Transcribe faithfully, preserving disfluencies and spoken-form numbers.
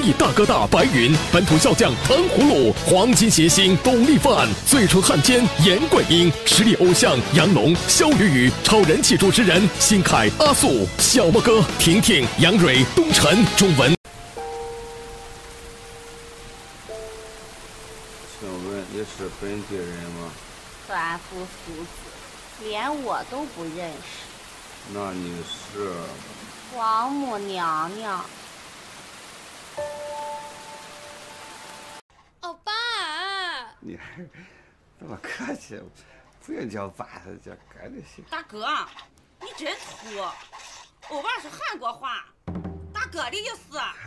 艺大哥大白云，本土笑匠糖葫芦，黄金谐星董力范，最初汉奸严桂英，实力偶像杨龙、肖雨雨，超人气主持人辛凯、阿素、小莫哥、婷婷、杨蕊、东辰、钟文。 请问你是本地人吗？ 凡夫俗子，连我都不认识。 那你是？ 王母娘娘。 欧巴， 你这么客气，不用叫爸，叫哥就行。 大哥，你真土！欧巴是韩国话，大哥的意思。